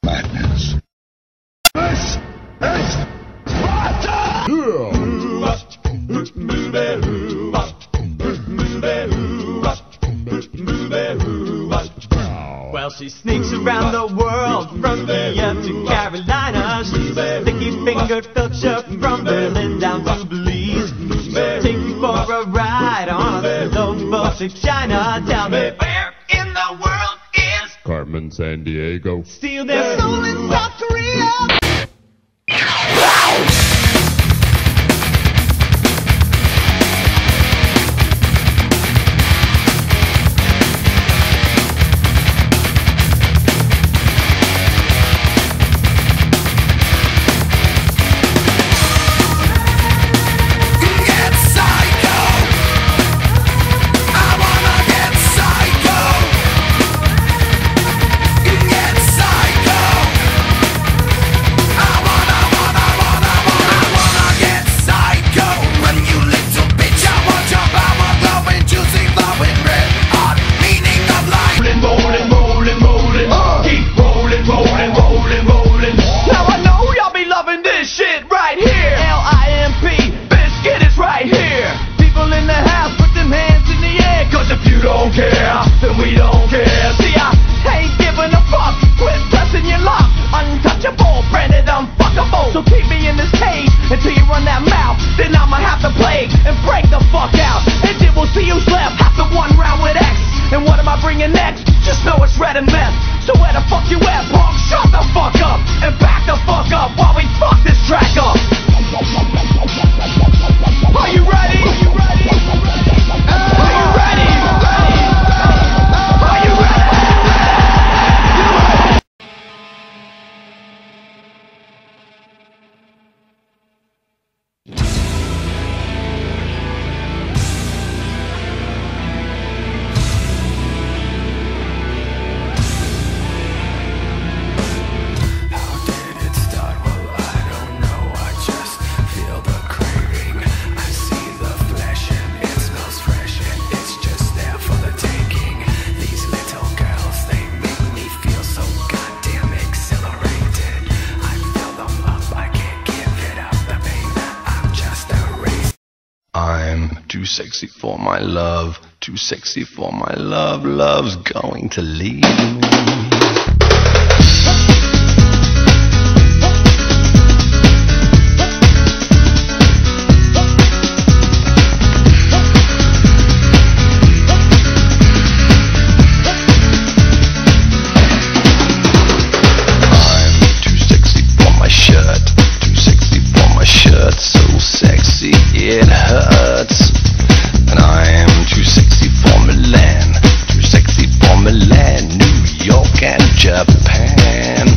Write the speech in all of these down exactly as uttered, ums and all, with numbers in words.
Madness. This is Sparta! Well, she sneaks around the world from India to Carolina. She's a sticky-fingered filcher from Berlin down to Belize. Take you for a ride on a slow boat to China. Tell me, where in the world is Carmen Sandiego? steal their soul in South Korea? Too sexy for my love, too sexy for my love, love's going to leave me. It hurts, and I am too sexy for Milan, too sexy for Milan, New York and Japan.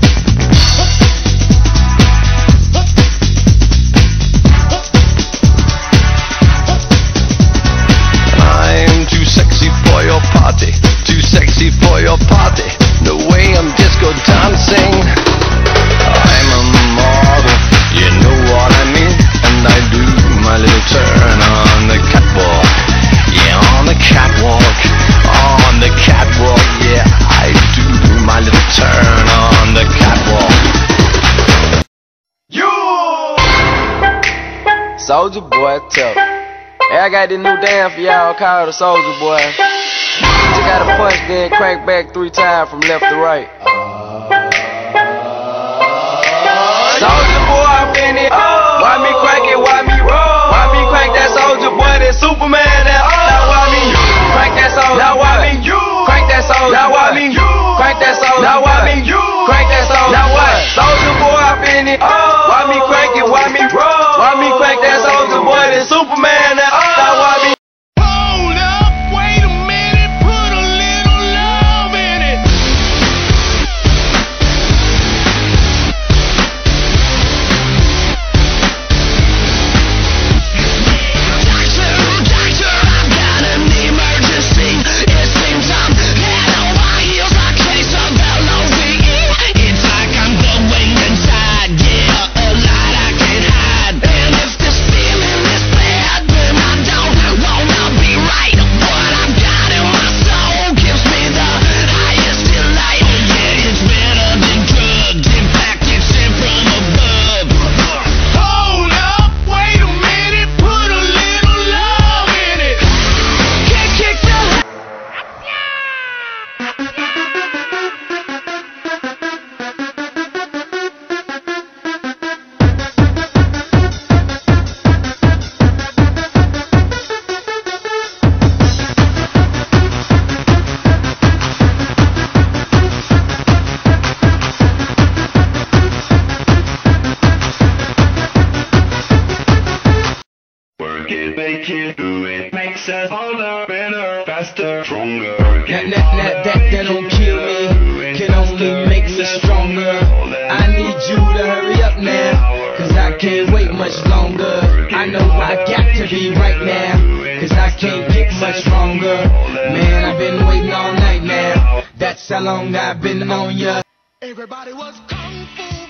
And I am too sexy for your party, too sexy for your party, no way I'm disco dancing. I'm a model, you know what I mean, and I do my little turn on the catwalk, yeah, on the catwalk, on the catwalk, yeah, I do my little turn on the catwalk. You! Soulja Boy, tough. Hey, I got this new dance for y'all called the Soulja Boy. You gotta punch, then crank back three times from left to right. Soulja Boy up in it. Why me crank it? Why me roll? Why me crank that Soulja Boy? That Superman? That oh. Now why me crank that Soulja? Now why me crank that Soulja? Now why me crank that Soulja? Now why me crank that Soulja? Now what? Soulja Boy up in it. Why me crank it? Why me roll? Why me crank that Soulja Boy? That Superman? That oh. Now why me? stronger. That, that, that, that, that don't kill me, can only make us stronger. I need you to hurry up now, cause I can't wait much longer. I know I got to be right now, cause I can't get much stronger. Man, I've been waiting all night now, that's how long I've been on ya. Everybody was kung fu.